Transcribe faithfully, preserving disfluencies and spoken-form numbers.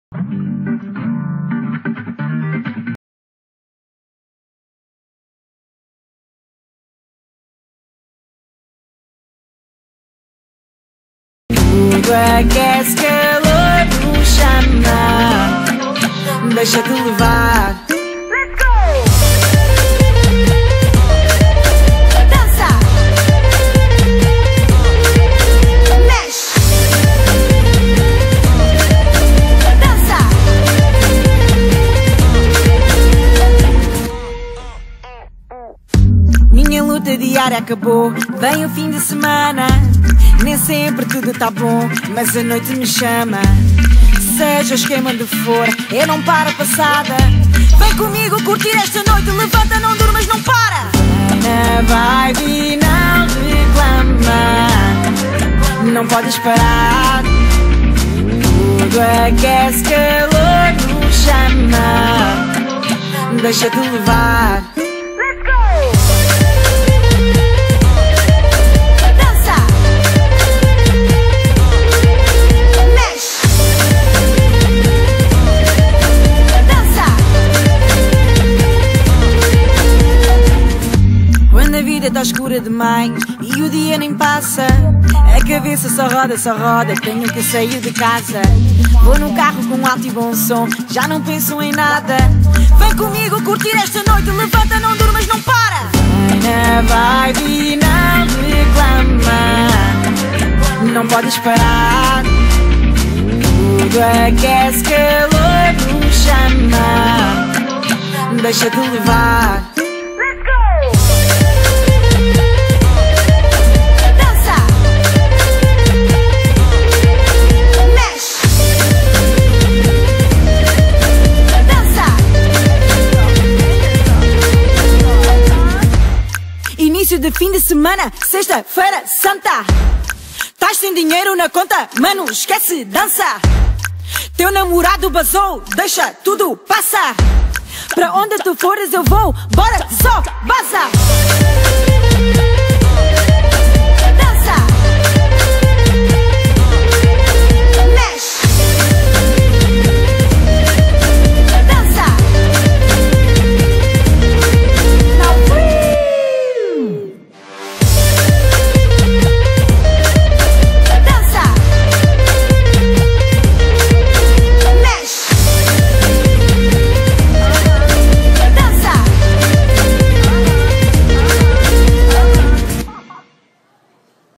Tudo aquece, calor nos chama. Deixa-te levar. Let's go! Dança! Mexe! Dança! Minha luta diária acabou, vem o fim de semana. Nem sempre tudo tá bom, mas a noite me chama. Seja o esquema de for, eu não paro a passada. Vem comigo curtir esta noite, levanta, não durmas, não para. Na vibe e não reclama, não podes parar. Tudo aquece, calor nos chama. Deixa-te levar. Let's go! A vida tá escura demais e o dia nem passa. A cabeça só roda, só roda, tenho que sair de casa. Vou no carro com alto e bom som, já não penso em nada. Vem comigo curtir esta noite, levanta, não durmas, não para. Na vibe e não reclama, não podes parar. Tudo aquece, calor nos chama. Deixa-te levar. Início de fim de semana, sexta-feira santa. Tás sem dinheiro na conta, mano, esquece, dança. Teu namorado basou, deixa tudo passar. Pra onde tu fores eu vou, bora só, baza.